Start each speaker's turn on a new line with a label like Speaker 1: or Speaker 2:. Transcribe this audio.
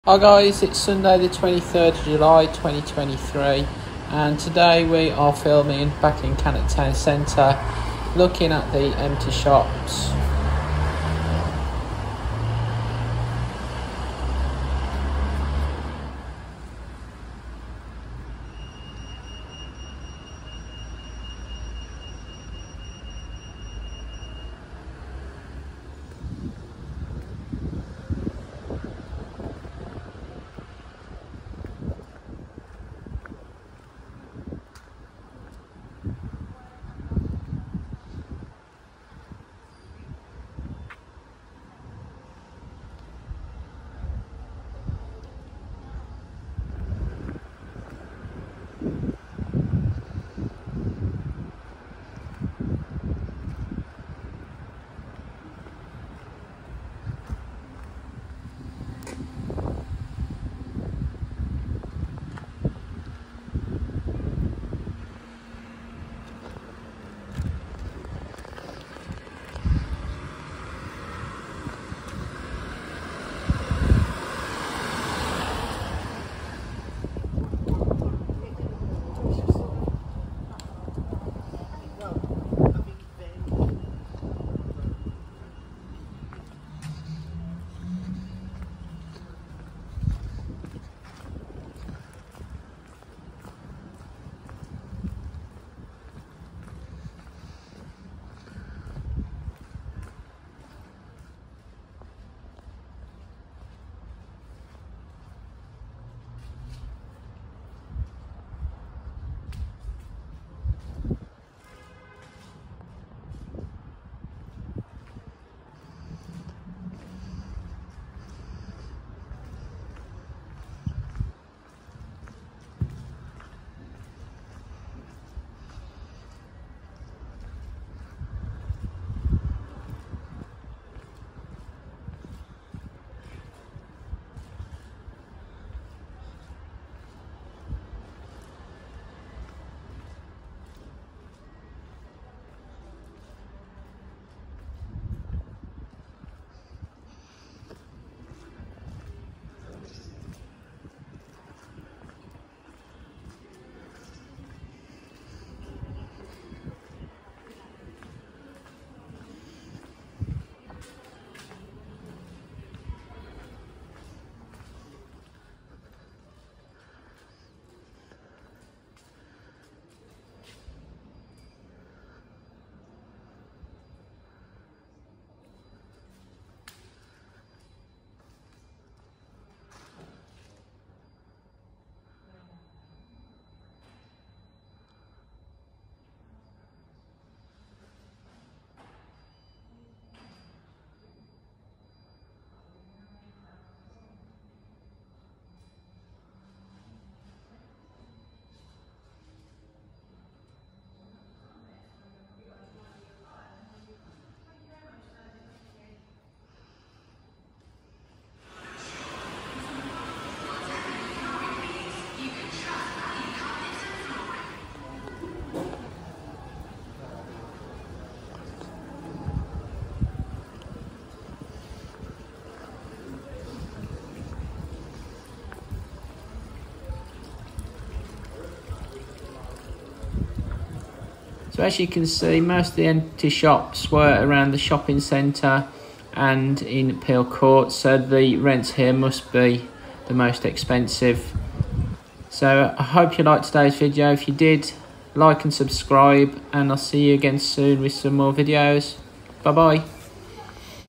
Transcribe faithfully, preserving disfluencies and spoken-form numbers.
Speaker 1: Hi guys, it's Sunday the twenty-third of July twenty twenty-three and today we are filming back in Cannock town centre, looking at the empty shops. So as you can see, most of the empty shops were around the shopping centre and in Peel Court, so the rents here must be the most expensive. So I hope you liked today's video. If you did, like and subscribe, and I'll see you again soon with some more videos. Bye bye.